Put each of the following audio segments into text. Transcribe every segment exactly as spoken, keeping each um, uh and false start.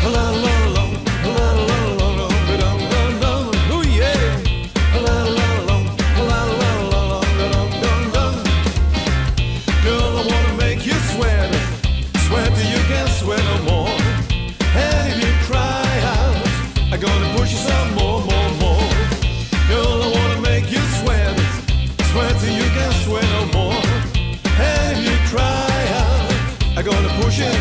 la la la, la la la la, dum dum dum. Ooh yeah, la la la, la la la la, dum dum dum. Girl, I wanna make you sweat, sweat till you can't sweat no more. And if you cry out, I'm gonna push you some more, more, more. Girl, I wanna make you sweat, sweat till you can't sweat no more. And if you cry out, I'm gonna push it.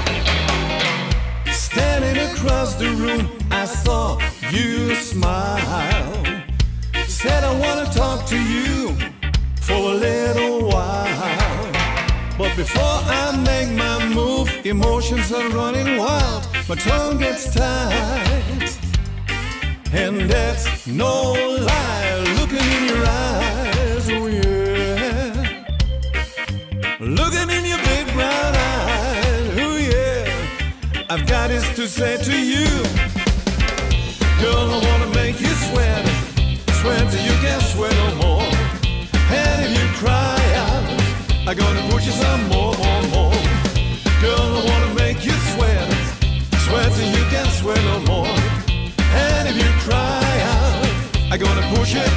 Standing across the room, I saw you smile. Said I wanna talk to you for a little while. But before I make my move, emotions are running wild. My tongue gets tight, and that's no lie. Looking in your eyes, oh yeah. Looking in your big brown eyes, oh yeah. I've got this to say to you. Girl, I wanna make you sweat, sweat till you can't sweat no more. And if you cry out, I'm gonna push you some more, more, more. Girl, I wanna make you sweat, sweat till you can't sweat no more. And if you cry out, I'm gonna push it.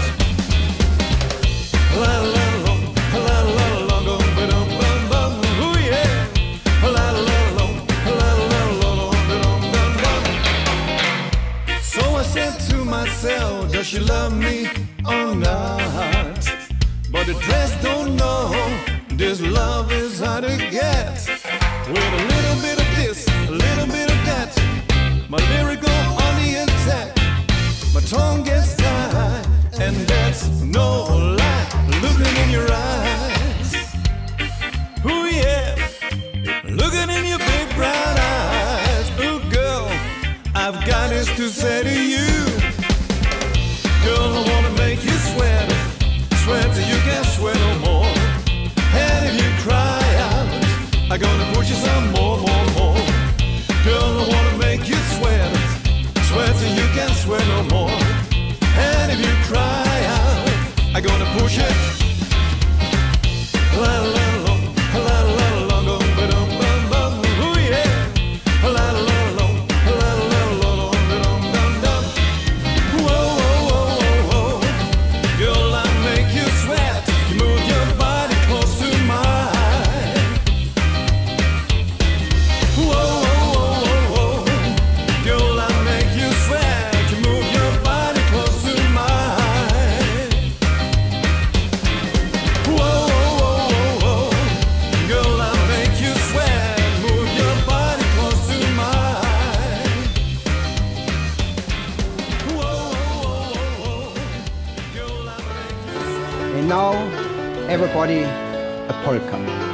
La la la, la la la, go ba-dum bum bum. Ooh yeah, la la la, la la la, ba-dum bum bum. So I said to myself, does she love me or not? But the dress don't know this love is hard to get. With a little bit of this, a little bit of that, my lyrical on the attack. My tongue gets tied, and that's no lie. Looking in your eyes, ooh yeah. Looking in your big brown eyes, ooh girl, I've got this to say to you. Girl, I wanna make you sweat, sweat till you can't sweat no more. And if you cry out, I'm gonna push you some more, more, more. Girl, I wanna make you sweat, sweat till you can't sweat no more. And if you cry out, I'm gonna push it. La la la, la la la, go ba-dum bum bum. Ooh yeah, la la la, la la la, ba-dum dum dum. Whoa, whoa, whoa, whoa, whoa. Girl, I make you sweat, you move your body close to mine. Whoa, whoa, whoa, whoa, whoa. Girl, I make you sweat, you move your body close to mine. Whoa, whoa, whoa, whoa. Girl, I make you sweat, move your body close to mine. Whoa, whoa, whoa, whoa. Girl, I make you sweat. And now, everybody, a polka.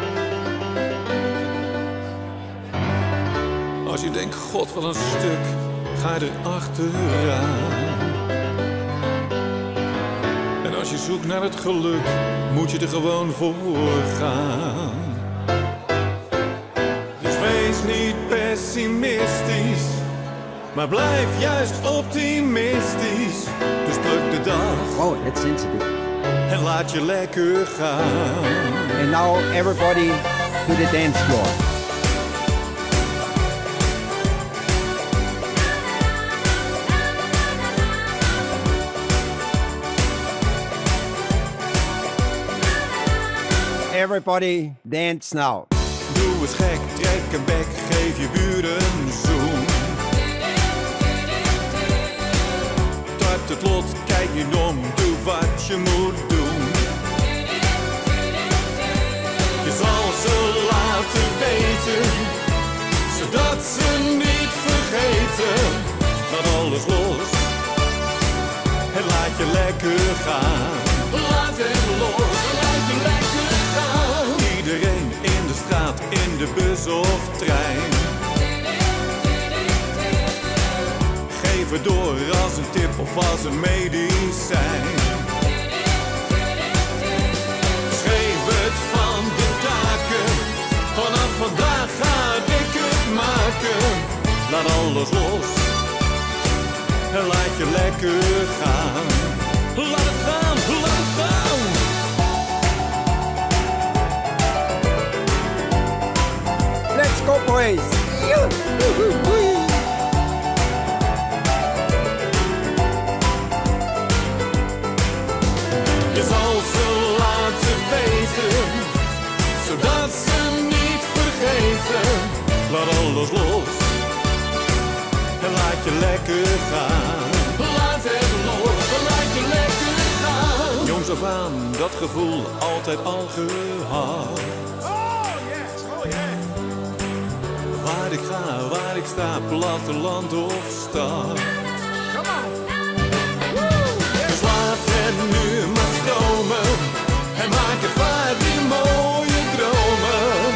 Als je denkt, god wat een stuk, ga je er achteraan. En als je zoekt naar het geluk, moet je er gewoon voor gaan. Dus wees niet pessimistisch, maar blijf juist optimistisch. Dus pluk de dag Oh, that's sensitive. en laat je lekker gaan. And now, everybody to the dance floor. Everybody dance now. Doe eens gek, trek een bek, geef je buren een zoen. Tart het lot, kijk niet om, doe wat je moet doen. Je zal ze laten weten, zodat ze niet vergeten. Laat alles los en laat je lekker gaan. Laat hem los, laat je lekker gaan. Iedereen in de straat, in de bus of trein. Geef het door als een tip of als een medicijn. Schreef het van de daken, vanaf vandaag ga ik het maken. Laat alles los en laat je lekker gaan. Laat het gaan, laat het gaan. Let's go, boys! alles los. En laat je lekker gaan. Laat het los, laat je lekker gaan. Jongs af aan, dat gevoel altijd al gehad. Oh yes, oh yeah. Waar ik ga, waar ik sta, platteland of stad. Come on. Dus laat het nu maar stromen. En maak het waar die mooie dromen.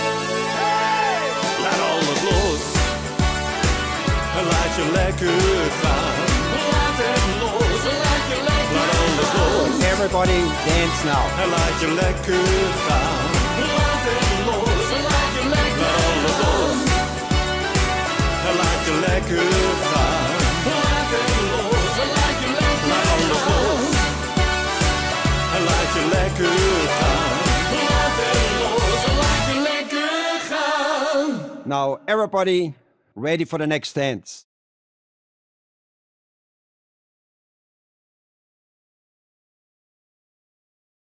Laat alles los. En laat je lekker gaan. Laat het los, laat je lekker laat alles los. Everybody dance now. En laat je lekker gaan. Laat het los, laat je lekker laat alles los. En laat je lekker gaan. Laat het los, laat je lekker laat alles los. En laat je lekker gaan. Laat het los, laat je lekker gaan. Now everybody ready for the next dance.